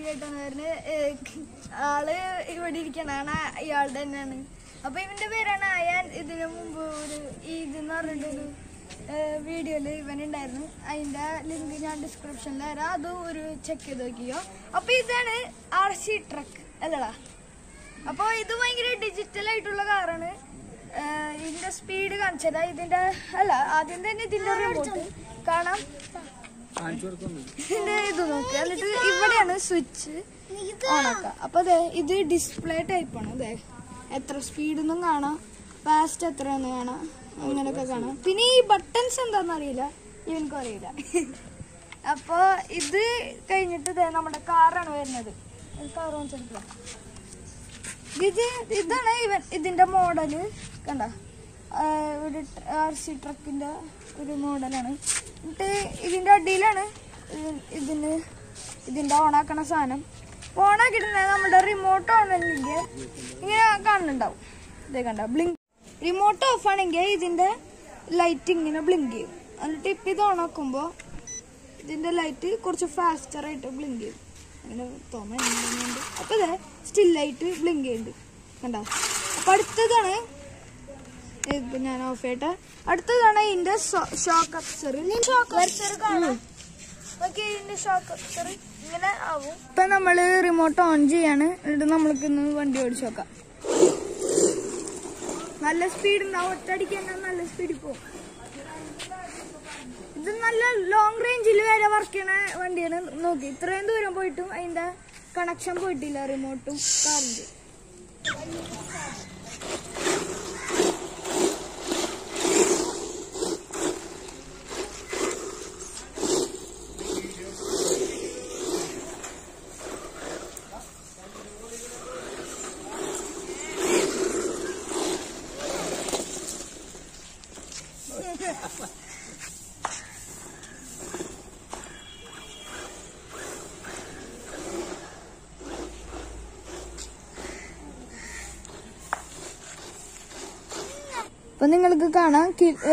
കേട്ടോന്ന് പറഞ്ഞ് ആള് ഇവിടെ ഇരിക്കണാണ് ഇയാളുടെ തന്നെയാണ്. അപ്പൊ ഇവന്റെ പേരാണ് അയാൻ. ഇതിനു മുമ്പ് ഒരു ഇതെന്ന് പറഞ്ഞിട്ടൊരു വീഡിയോയില് ഇവനുണ്ടായിരുന്നു. അതിന്റെ ലിങ്ക് ഞാൻ ഡിസ്ക്രിപ്ഷനിൽ തരാം. അത് ഒരു ചെക്ക് ചെയ്ത് നോക്കിയോ. അപ്പൊ ഇതാണ് RC ട്രക്ക് അല്ലടാ. അപ്പൊ ഇത് ഭയങ്കര ഡിജിറ്റൽ ആയിട്ടുള്ള കാറാണ്. ഇതിന്റെ സ്പീഡ് കാണിച്ചതാ. ഇതിന്റെ അല്ല ആദ്യം തന്നെ ഇതിന്റെ റിമോട്ട് കാണാം. ഇതിന്റെ ഇത് നോക്കുക. എന്നിട്ട് ഇവിടെയാണ് സ്വിച്ച് ഓണാക്കുക. അപ്പൊ അതെ ഇത് ഡിസ്പ്ലേ ടൈപ്പാണ്. അതെ എത്ര സ്പീഡൊന്നും കാണാം, ഫാസ്റ്റ് എത്രയെന്ന് കാണാം, അങ്ങനെയൊക്കെ കാണാം. പിന്നെ ഈ ബട്ടൺസ് എന്താന്ന് അറിയില്ല, എനിക്കും അറിയില്ല. അപ്പൊ ഇത് കഴിഞ്ഞിട്ട് നമ്മുടെ കാറാണ് വരുന്നത്. കാർ വാങ്ങിച്ചെടുക്കുക. ഇതാണ് ഇതിന്റെ മോഡല്. കണ്ട ഒരു RC ട്രക്കിന്റെ ഒരു മോഡലാണ്. എന്നിട്ട് ഇതിന്റെ അടിയിലാണ് ഇതിന്റെ ഓണാക്കണ സാധനം. ഓണാക്കിയിട്ടുണ്ടെങ്കിൽ നമ്മുടെ റിമോട്ട് ഓൺ ആണെങ്കിൽ ഇങ്ങനെ കാണുന്നുണ്ടാവും. ഇതേ കണ്ട ബ്ലിങ്ക്. റിമോട്ട് ഓഫ് ആണെങ്കിൽ ഇതിന്റെ ലൈറ്റ് ഇങ്ങനെ ബ്ലിങ്ക് ചെയ്യും. എന്നിട്ട് ഇപ്പം ഇത് ഓണാക്കുമ്പോ ഇതിന്റെ ലൈറ്റ് കുറച്ച് ഫാസ്റ്റർ ആയിട്ട് ബ്ലിങ്ക് ചെയ്യും. അങ്ങനെ തോന്നുന്നുണ്ട്. അപ്പൊ ഇതേ സ്റ്റില്ലായിട്ട് ബ്ലിങ്ക് ചെയ്യുന്നുണ്ട്. കണ്ട. അപ്പൊ അടുത്തതാണ് ഇപ്പൊ ഞാൻ ഓഫ് ചെയ്യട്ടെ. അടുത്തതാണ് ഇതിന്റെ ഷോക്ക് അബ്സർ. കാണാം. ഇതിന്റെ ഷോക്ക് അബ്സർ ഇങ്ങനെ ആവും. ഇപ്പൊ നമ്മള് റിമോട്ട് ഓൺ ചെയ്യാണ്. എന്നിട്ട് നമ്മൾക്ക് ഇന്ന് വണ്ടി ഓടിച്ചു നോക്കാം. നല്ല സ്പീഡ് ഉണ്ടാവും. ഒറ്റയടിക്ക് തന്നെ നല്ല സ്പീഡിൽ പോകും. ഇത് നല്ല ലോങ് റേഞ്ചിൽ വരെ വർക്ക് ചെയ്യണ വണ്ടിയാണ്. നോക്കി ഇത്രയും ദൂരം പോയിട്ടും അതിന്റെ കണക്ഷൻ പോയിട്ടില്ല റിമോട്ടും കാറിന്റെ. അപ്പൊ നിങ്ങൾക്ക് കാണാം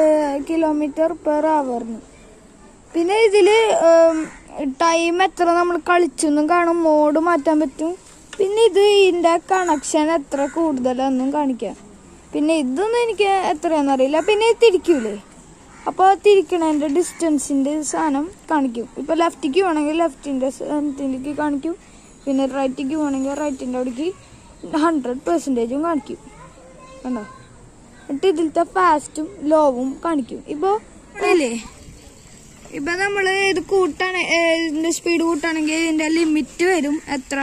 km/h. പിന്നെ ഇതില് ടൈം എത്ര നമ്മൾ കളിച്ചൊന്നും കാണും. മോഡ് മാറ്റാൻ പറ്റും. പിന്നെ ഇതിന്റെ കണക്ഷൻ എത്ര കൂടുതലൊന്നും കാണിക്കാം. പിന്നെ ഇതൊന്നും എനിക്ക് എത്രയാണെന്നറിയില്ല. പിന്നെ തിരിക്കൂലേ, അപ്പൊ തിരിക്കണതിന്റെ ഡിസ്റ്റൻസിന്റെ സാധനം കാണിക്കും. ഇപ്പൊ ലെഫ്റ്റിക്ക് പോകണമെങ്കിൽ ലെഫ്റ്റിന്റെ കാണിക്കും. പിന്നെ റൈറ്റിക്ക് പോകണമെങ്കിൽ റൈറ്റിന്റെ അവിടേക്ക് 100% കാണിക്കും. കണ്ടോ. എന്നിട്ട് ഇതിലത്തെ ഫാസ്റ്റും ലോവും കാണിക്കും. ഇപ്പൊ നമ്മള് ഇത് ഇതിന്റെ സ്പീഡ് കൂട്ടാണെങ്കിൽ ഇതിന്റെ ലിമിറ്റ് വരും. എത്ര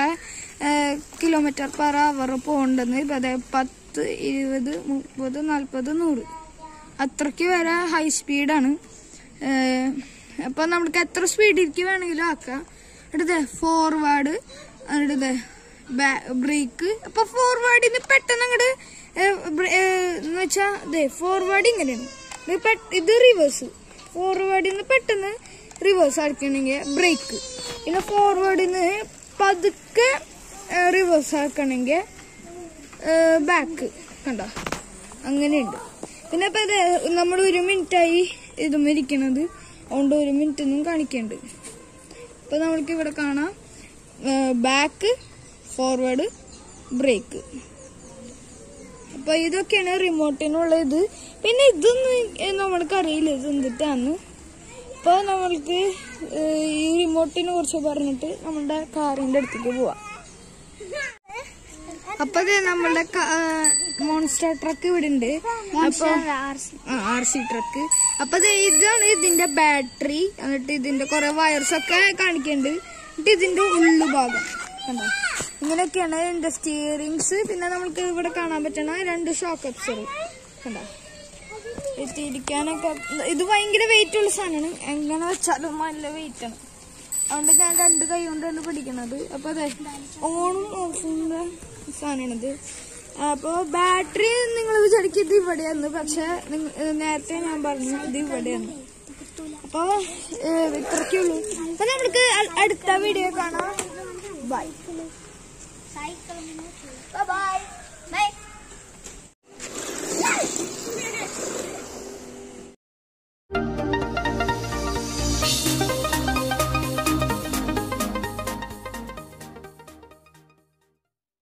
km/h പോകണ്ടെന്ന്. ഇപ്പൊ അതായത് 10, 20, 30, 40, 100 അത്രയ്ക്ക് വരെ ഹൈ സ്പീഡാണ്. അപ്പൊ നമുക്ക് എത്ര സ്പീഡിലേക്ക് വേണമെങ്കിലും ആക്കാം. അടുത്ത ഫോർവേഡ്, അടുത്ത ബ്രേക്ക്. അപ്പൊ ഫോർവേഡിന് പെട്ടെന്ന് അങ്ങോട്ട് എന്ന് വെച്ചാ ഫോർവേഡ് ഇങ്ങനെയാണ്. ഇത് റിവേഴ്സ്. ഫോർവേഡിന്ന് പെട്ടെന്ന് റിവേഴ്സ് ആക്കണമെങ്കിൽ ബ്രേക്ക്. പിന്നെ ഫോർവേഡിന്ന് പതുക്കെ റിവേഴ്സ് ആക്കണമെങ്കിൽ ബാക്ക്. കണ്ടോ, അങ്ങനെയുണ്ട്. പിന്നെ ഇപ്പൊ നമ്മൾ 1 മിനിറ്റായി ഇതും ഇരിക്കണത്. അതുകൊണ്ട് 1 മിനിറ്റ് ഒന്നും കാണിക്കുന്നുണ്ട്. ഇപ്പൊ നമ്മൾക്ക് ഇവിടെ കാണാം ബാക്ക്, ഫോർവേഡ്, ബ്രേക്ക്. അപ്പൊ ഇതൊക്കെയാണ് റിമോട്ടിനുള്ള ഇത്. പിന്നെ ഇതൊന്നും നമ്മൾക്ക് അറിയില്ല ഇത് എന്തിട്ടാന്ന്. ഇപ്പൊ നമ്മൾക്ക് ഈ റിമോട്ടിനെ കുറിച്ച് പറഞ്ഞിട്ട് നമ്മളുടെ കാറിന്റെ അടുത്തേക്ക് പോവാം. അപ്പൊ നമ്മളുടെ മോൺസ്റ്റർ ട്രക്ക് ഇവിടെ ഉണ്ട്. അപ്പൊ RC ട്രക്ക്. അപ്പൊ ഇതാണ് ഇതിന്റെ ബാറ്ററി. എന്നിട്ട് ഇതിന്റെ കുറെ വയർസ് ഒക്കെ കാണിക്കുന്നുണ്ട്. എന്നിട്ട് ഇതിന്റെ ഉള്ളുഭാഗം കണ്ടോ, ഇങ്ങനെയൊക്കെയാണ് ഇതിന്റെ സ്റ്റിയറിങ്സ്. പിന്നെ നമുക്ക് ഇവിടെ കാണാൻ പറ്റണ 2 ഷോക്ക് അബ്സർ കണ്ടോ. എത്തിയിരിക്കാനൊക്കെ ഇത് ഭയങ്കര വെയിറ്റ് ഉള്ള സാധനമാണ്. എങ്ങനെ വെച്ചാലും നല്ല വെയിറ്റ് ആണ്. അതുകൊണ്ട് ഞാൻ 2 കൈ കൊണ്ടാണ് പിടിക്കണത്. അപ്പൊ അതെ ഓണും ഓഫുള്ള സാധനമാണിത്. അപ്പൊ ബാറ്ററി നിങ്ങൾ വിചാരിക്കുന്നത് ഇവിടെയാണ്. പക്ഷെ നേരത്തെ ഞാൻ പറഞ്ഞു ഇത് ഇവിടെയാണ്. അപ്പൊ ഇത്രയ്ക്കുള്ളൂ. അപ്പൊ നമുക്ക് അടുത്ത വീഡിയോ കാണാം. Bye by.